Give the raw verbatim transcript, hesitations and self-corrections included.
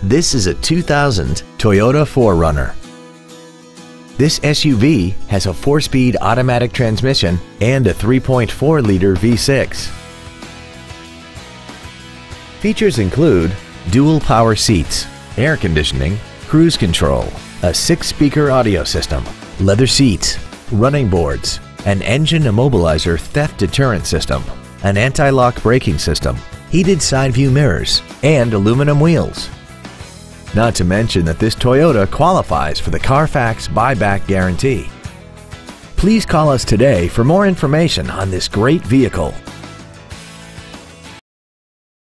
This is a two thousand Toyota four runner. This S U V has a four-speed automatic transmission and a three point four liter V six. Features include dual power seats, air conditioning, cruise control, a six-speaker audio system, leather seats, running boards, an engine immobilizer theft deterrent system, an anti-lock braking system, heated side view mirrors, and aluminum wheels. Not to mention that this Toyota qualifies for the Carfax buyback guarantee. Please call us today for more information on this great vehicle.